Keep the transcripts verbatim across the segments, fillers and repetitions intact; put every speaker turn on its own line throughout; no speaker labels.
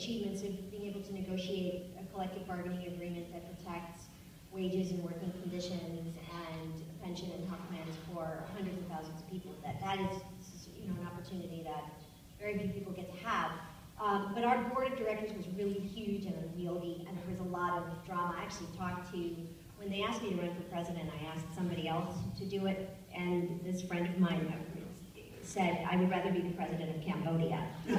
achievements of being able to negotiate a collective bargaining agreement that protects wages and working conditions and pension and health plans for hundreds of thousands of people. That that is, you know, an opportunity that very few people get to have. Um, but our board of directors was really huge and unwieldy, and there was a lot of drama. I actually talked to, when they asked me to run for president, I asked somebody else to do it, and this friend of mine said, I would rather be the president of Cambodia. And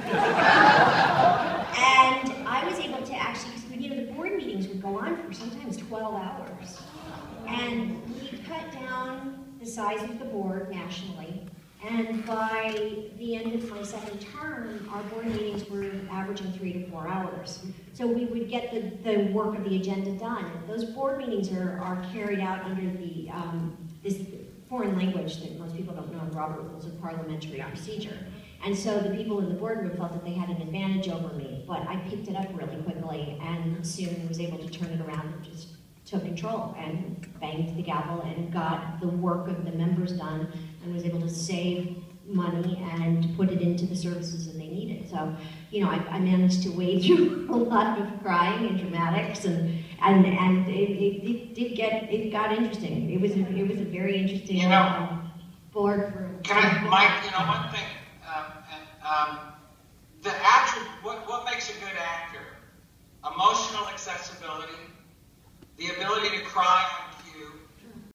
I was able to actually, you know, the board meetings would go on for sometimes twelve hours. And we cut down the size of the board nationally. And by the end of my second term, our board meetings were averaging three to four hours. So we would get the, the work of the agenda done. Those board meetings are, are carried out under the um, this foreign language that most people don't know, Robert Rules of Parliamentary Procedure. And so the people in the boardroom felt that they had an advantage over me, but I picked it up really quickly and soon was able to turn it around and just took control and banged the gavel and got the work of the members done and was able to save money and put it into the services that they needed. So, you know, I, I managed to wade through a lot of crying and dramatics, and and and it, it, it did get it got interesting. It was a, it was a very interesting
you know,
um, board for.
Can I, Mike? You know, one thing. Um, and, um, the attribute. What what makes a good actor? Emotional accessibility, the ability to cry on